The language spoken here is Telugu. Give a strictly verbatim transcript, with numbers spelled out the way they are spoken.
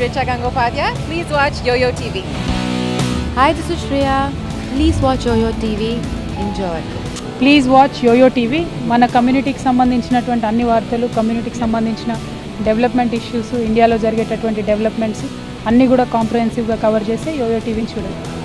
Richa Gangopadhyay. Please watch Yo-Yo T V. Hi, this is Shreya. Please watch Yo-Yo T V. Enjoy. Please watch Yo Yo TV. మన కమ్యూనిటీకి సంబంధించినటువంటి అన్ని వార్తలు, కమ్యూనిటీకి సంబంధించిన డెవలప్మెంట్ ఇష్యూస్, ఇండియాలో జరిగేటటువంటి డెవలప్మెంట్స్ అన్నీ కూడా కాంప్రహెన్సివ్గా కవర్ చేసే యోయో టీవీని చూడండి.